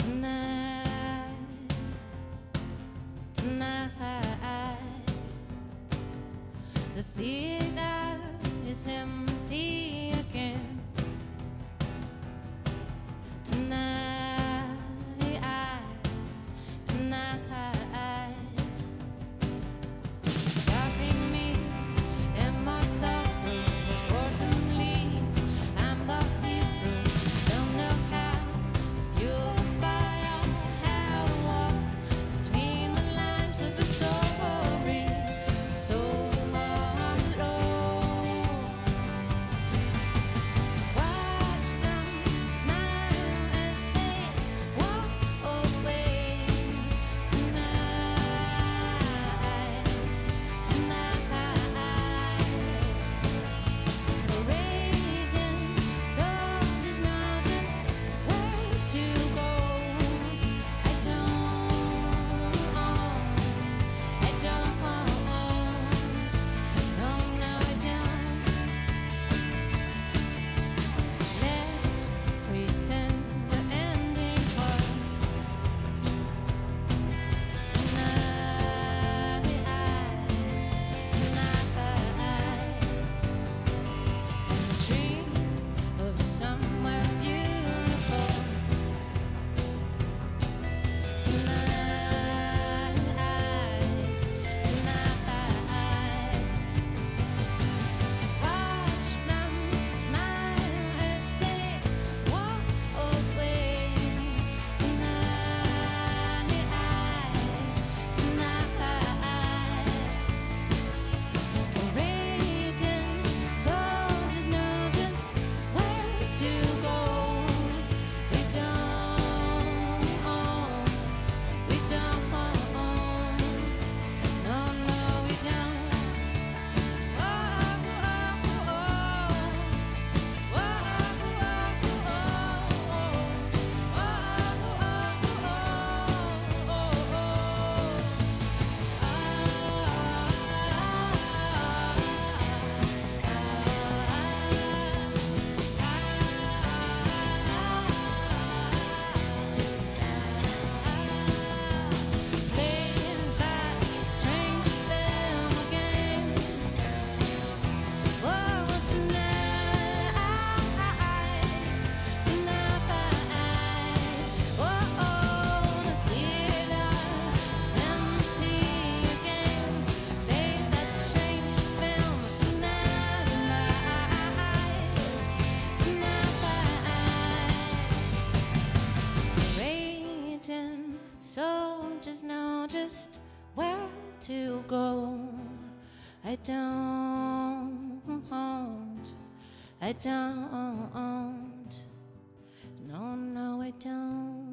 Tonight, tonight, the theater is empty again. Tonight, tonight, carrying me in my sorrow, golden leads. I'm the hero, don't know how. Fuel the fire, how to walk between the lines of the story. So alone. Watch them smile as they walk away. Tonight, raging soldiers know just where to go. I don't, no, no, I don't. Let's pretend the ending was tonight, dream of somewhere beautiful. Tonight, watch them smile as they walk away. Tonight, parading soldiers know just where to go. We don't, no, no, we don't. Playing that strange film again. Oh, tonight, oh, the theater's empty again. Play that strange film tonight. Raging soldiers know just where to go. I don't, no, no, I don't.